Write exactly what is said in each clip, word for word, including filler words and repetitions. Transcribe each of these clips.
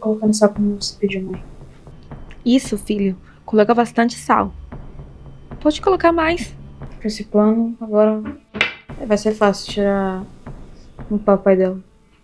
colocar no sal como você pediu, mãe. Isso, filho. Coloca bastante sal. Pode colocar mais. Com esse plano, agora vai ser fácil tirar o papai dela.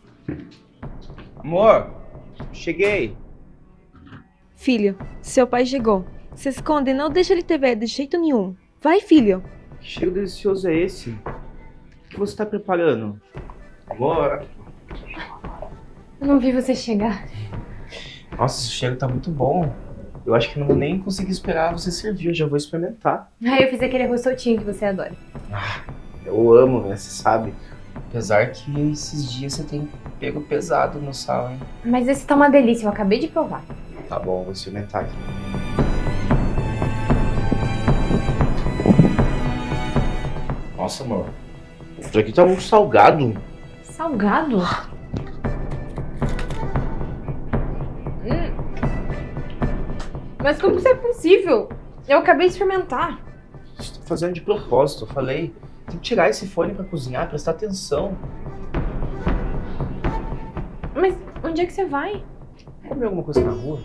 Amor, cheguei. Filho, seu pai chegou. Se esconde, não deixa ele te ver de jeito nenhum. Vai, filho. Que cheiro delicioso é esse? O que você tá preparando? Amor. Eu não vi você chegar. Nossa, esse cheiro tá muito bom. Eu acho que não vou nem conseguir esperar você servir, eu já vou experimentar. Ah, eu fiz aquele arroz soltinho que você adora. Ah, eu amo, né? Você sabe. Apesar que esses dias você tem pego pesado no sal, hein? Mas esse tá uma delícia, eu acabei de provar. Tá bom, vou experimentar aqui. Nossa, amor. Isso aqui tá muito salgado. Salgado? Hum. Mas como isso é possível? Eu acabei de experimentar. Estou fazendo de propósito, eu falei. Tem que tirar esse fone pra cozinhar, prestar atenção. Mas onde é que você vai? Comer alguma coisa na rua?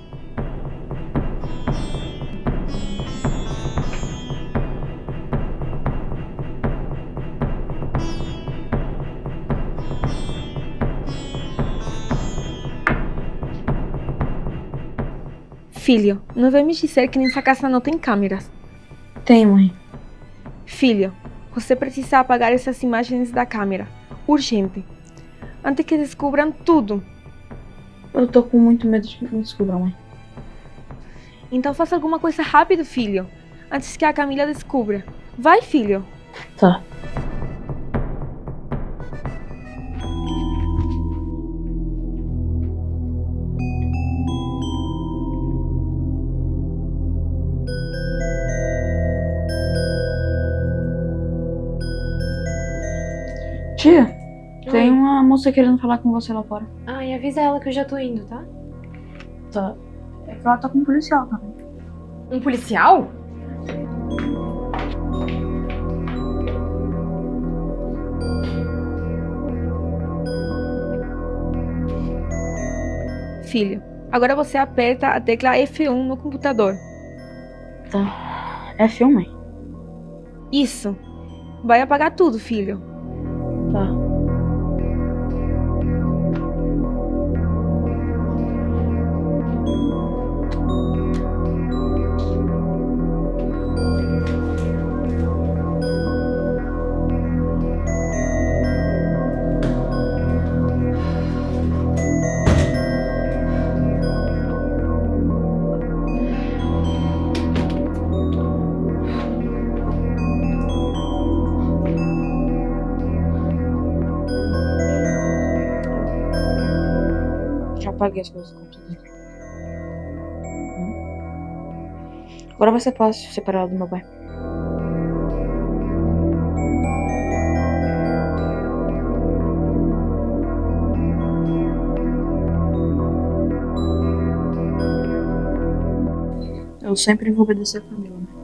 Filho, não vem me dizer que nessa casa não tem câmeras. Tem, mãe. Filho, você precisa apagar essas imagens da câmera. Urgente. Antes que descubram tudo. Eu tô com muito medo de que me descubram, mãe. Então faça alguma coisa rápido, filho. Antes que a Camila descubra. Vai, filho. Tá. Tia, tem uma moça querendo falar com você lá fora. Ai, avisa ela que eu já tô indo, tá? Tá. É que ela tá com um policial também. Um policial? Filho, agora você aperta a tecla F um no computador. Tá. É filme, mãe? Isso. Vai apagar tudo, filho. Tá. Já apaguei as coisas do computador. Agora vai ser fácil separar ela do meu pai. Eu sempre vou obedecer a Camila, né?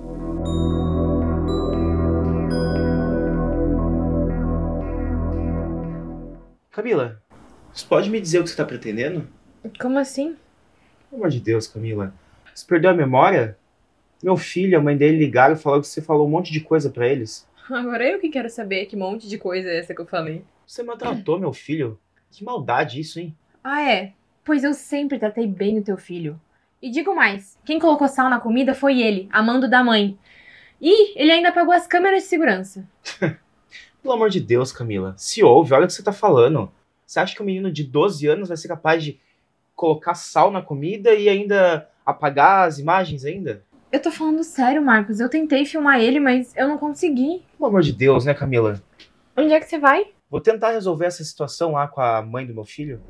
Camila, você pode me dizer o que você tá pretendendo? Como assim? Pelo amor de Deus, Camila. Você perdeu a memória? Meu filho, a mãe dele ligaram e falaram que você falou um monte de coisa pra eles. Agora eu que quero saber que monte de coisa é essa que eu falei. Você maltratou meu filho? Que maldade isso, hein? Ah, é? Pois eu sempre tratei bem o teu filho. E digo mais, quem colocou sal na comida foi ele, amando da mãe. E ele ainda apagou as câmeras de segurança. Pelo amor de Deus, Camila. Se ouve, olha o que você tá falando. Você acha que um menino de doze anos vai ser capaz de colocar sal na comida e ainda apagar as imagens ainda? Eu tô falando sério, Marcos. Eu tentei filmar ele, mas eu não consegui. Pelo amor de Deus, né, Camila? Onde é que você vai? Vou tentar resolver essa situação lá com a mãe do meu filho.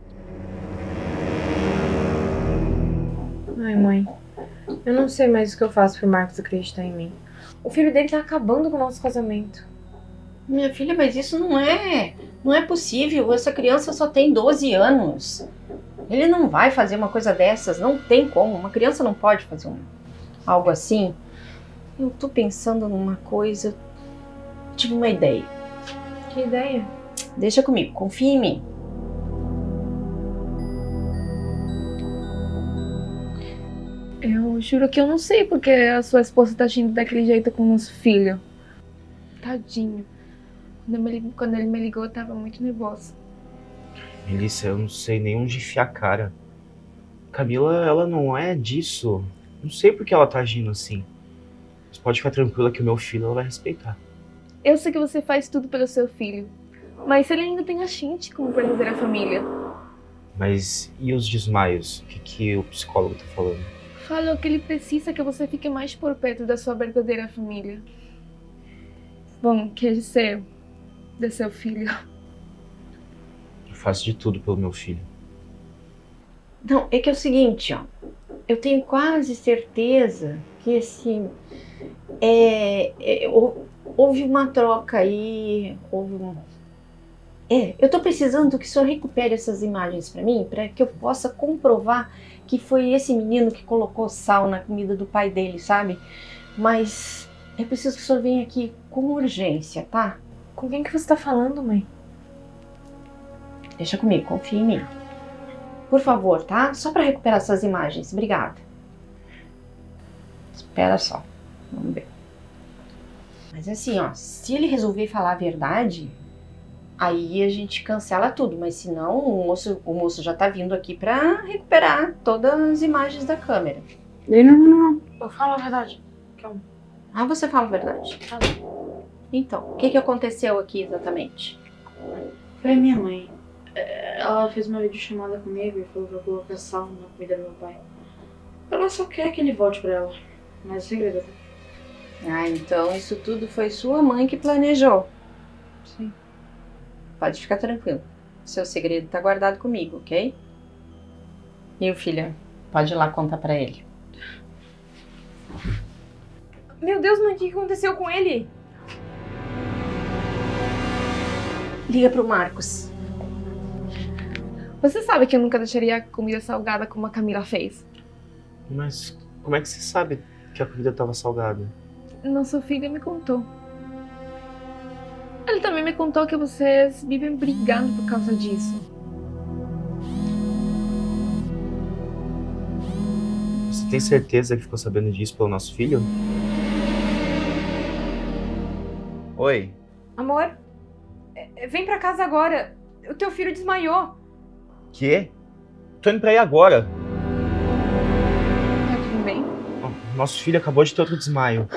Ai, mãe. Eu não sei mais o que eu faço pro Marcos acreditar em mim. O filho dele tá acabando com o nosso casamento. Minha filha, mas isso não é... Não é possível. Essa criança só tem doze anos. Ele não vai fazer uma coisa dessas. Não tem como. Uma criança não pode fazer um, algo assim. Eu tô pensando numa coisa... Tive uma ideia. Que ideia? Deixa comigo. Confia em mim. Eu juro que eu não sei porque a sua esposa tá agindo daquele jeito com os filhos. Tadinho. Quando, me, quando ele me ligou, eu tava muito nervosa. Melissa, eu não sei nem onde enfiar a cara. Camila, ela não é disso. Não sei por que ela tá agindo assim. Mas pode ficar tranquila que o meu filho ela vai respeitar. Eu sei que você faz tudo pelo seu filho. Mas ele ainda tem a gente como verdadeira família. Mas e os desmaios? O que, que o psicólogo tá falando? Falou que ele precisa que você fique mais por perto da sua verdadeira família. Bom, quer dizer, de seu filho. Eu faço de tudo pelo meu filho. Não, é que é o seguinte, ó. Eu tenho quase certeza que, assim, é, é, houve uma troca aí, houve um... É, eu tô precisando que o senhor recupere essas imagens pra mim, pra que eu possa comprovar que foi esse menino que colocou sal na comida do pai dele, sabe? Mas é preciso que o senhor venha aqui com urgência, tá? Com quem que você tá falando, mãe? Deixa comigo, confia em mim. Por favor, tá? Só pra recuperar essas imagens. Obrigada. Espera só. Vamos ver. Mas assim, ó, se ele resolver falar a verdade, aí a gente cancela tudo. Mas se não, o moço, o moço já tá vindo aqui pra recuperar todas as imagens da câmera. Não, não, não. Eu falo a verdade. Calma. Ah, você fala a verdade? Tá Então, o que que aconteceu aqui exatamente? Foi a minha mãe. Ela fez uma videochamada comigo e falou pra colocar sal na comida do meu pai. Ela só quer que ele volte pra ela. Mas o segredo é... Ah, então isso tudo foi sua mãe que planejou. Sim. Pode ficar tranquilo. Seu segredo tá guardado comigo, ok? E o filho, pode ir lá contar pra ele. Meu Deus, mãe, o que aconteceu com ele? Liga pro Marcos. Você sabe que eu nunca deixaria comida salgada como a Camila fez. Mas como é que você sabe que a comida tava salgada? Nossa filha me contou. Ele também me contou que vocês vivem brigando por causa disso. Você tem certeza que ficou sabendo disso pelo nosso filho? Oi. Amor, é- vem pra casa agora. O teu filho desmaiou. Quê? Tô indo pra aí agora. Tá tudo bem? Nosso filho acabou de ter outro desmaio.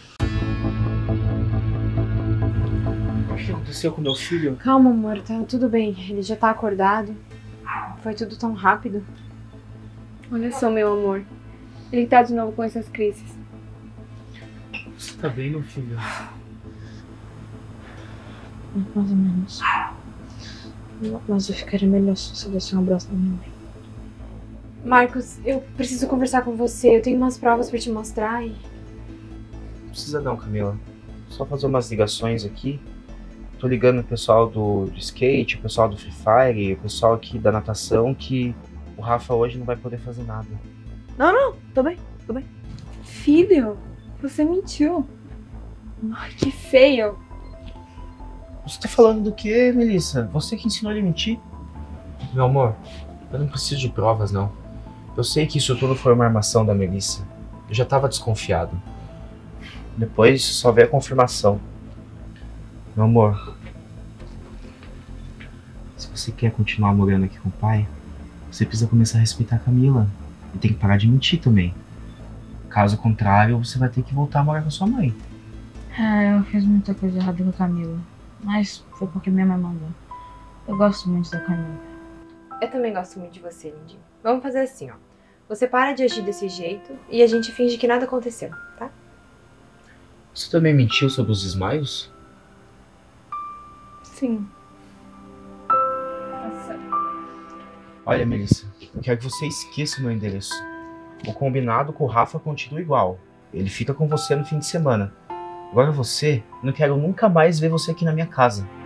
O que aconteceu com meu filho? Calma, amor, tá tudo bem. Ele já tá acordado. Foi tudo tão rápido. Olha só, meu amor. Ele tá de novo com essas crises. Você tá bem, meu filho? Mais ou menos. Mas eu ficaria melhor se você desse um abraço na minha mãe. Marcos, eu preciso conversar com você. Eu tenho umas provas pra te mostrar e... Não precisa não, Camila. Só fazer umas ligações aqui. Tô ligando o pessoal do, do skate, o pessoal do Free Fire, o pessoal aqui da natação, que o Rafa hoje não vai poder fazer nada. Não, não, tô bem, tô bem. Filho, você mentiu. Ai, que feio. Você tá falando do quê, Melissa? Você que ensinou ele a mentir? Meu amor, eu não preciso de provas, não. Eu sei que isso tudo foi uma armação da Melissa. Eu já tava desconfiado. Depois só veio a confirmação. Meu amor, se você quer continuar morando aqui com o pai, você precisa começar a respeitar a Camila. E tem que parar de mentir também. Caso contrário, você vai ter que voltar a morar com a sua mãe. É, eu fiz muita coisa errada com a Camila. Mas foi porque minha mãe mandou. Eu gosto muito da Camila. Eu também gosto muito de você, Lindinho. Vamos fazer assim, ó. Você para de agir desse jeito e a gente finge que nada aconteceu, tá? Você também mentiu sobre os desmaios? Sim. Nossa. Olha, Melissa, eu quero que você esqueça o meu endereço. O combinado com o Rafa continua igual. Ele fica com você no fim de semana. Agora você, não quero nunca mais ver você aqui na minha casa.